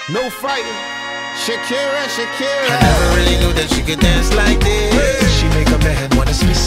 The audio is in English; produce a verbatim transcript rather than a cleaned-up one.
No fighting. Shakira, Shakira. I never really knew that she could dance like this. She make a man wanna speak